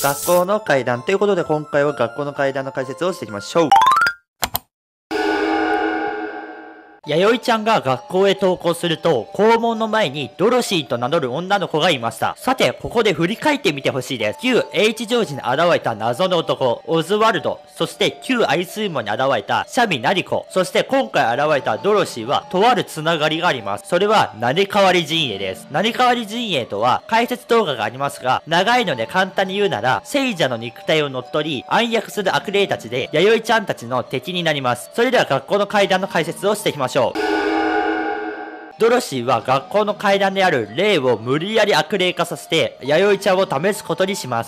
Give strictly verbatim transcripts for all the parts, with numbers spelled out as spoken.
学校の階段ということで、今回は学校の階段の解説をしていきましょう。弥生ちゃんが学校へ登校すると、校門の前にドロシーと名乗る女の子がいました。さて、ここで振り返ってみてほしいです。旧 H ジョージに現れた謎の男、オズワルド、そして旧アイスウィモンに現れたシャミナリコ、そして今回現れたドロシーは、とあるつながりがあります。それは、成り代わり陣営です。成り代わり陣営とは、解説動画がありますが、長いので簡単に言うなら、聖者の肉体を乗っ取り、暗躍する悪霊たちで、弥生ちゃんたちの敵になります。それでは学校の階段の解説をしていきましょう。ドロシーは学校の階段である霊を無理やり悪霊化させて、弥生ちゃんを試すことにします。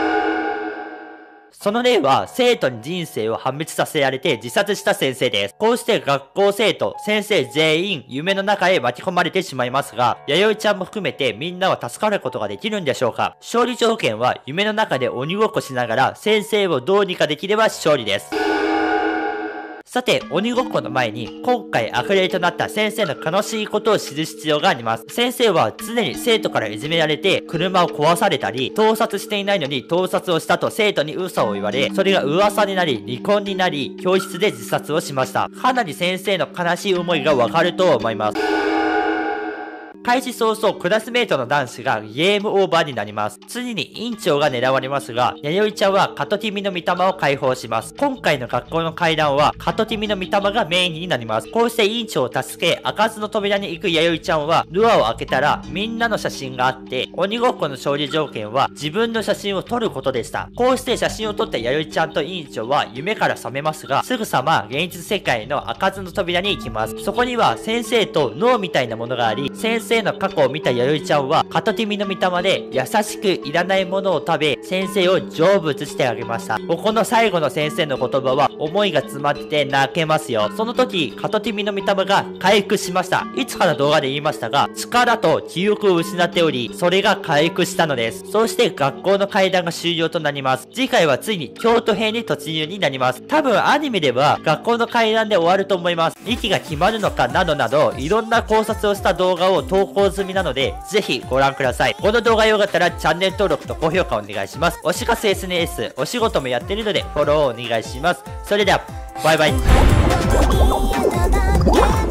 その霊は生徒に人生を破滅させられて自殺した先生です。こうして学校生徒、先生全員夢の中へ巻き込まれてしまいますが、弥生ちゃんも含めてみんなは助かることができるんでしょうか。勝利条件は夢の中で鬼ごっこしながら先生をどうにかできれば勝利です。さて、鬼ごっこの前に、今回悪霊となった先生の悲しいことを知る必要があります。先生は常に生徒からいじめられて、車を壊されたり、盗撮していないのに盗撮をしたと生徒に嘘を言われ、それが噂になり、離婚になり、教室で自殺をしました。かなり先生の悲しい思いがわかると思います。開始早々、クラスメイトの男子がゲームオーバーになります。次に委員長が狙われますが、弥生ちゃんはカトティミの御霊を解放します。今回の学校の階段は、カトティミの御霊がメインになります。こうして委員長を助け、開かずの扉に行く弥生ちゃんは、ドアを開けたら、みんなの写真があって、鬼ごっこの勝利条件は、自分の写真を撮ることでした。こうして写真を撮った弥生ちゃんと委員長は、夢から覚めますが、すぐさま現実世界の開かずの扉に行きます。そこには、先生と脳みたいなものがあり、先生の過去を見た弥生ちゃんは、カトティミの御霊で優しくいらないものを食べ、先生を成仏してあげました。ここの最後の先生の言葉は、思いが詰まってて泣けますよ。その時、カトティミの御霊が回復しました。いつかの動画で言いましたが、力と記憶を失っており、それが回復したのです。そして学校の階段が終了となります。次回はついに京都編に突入になります。多分アニメでは、学校の階段で終わると思います。にきが決まるのかなどなど、いろんな考察をした動画を投稿済みなので、ぜひご覧ください。この動画良かったらチャンネル登録と高評価お願いします。推し活 エスエヌエス、お仕事もやってるのでフォローお願いします。それでは、バイバイ。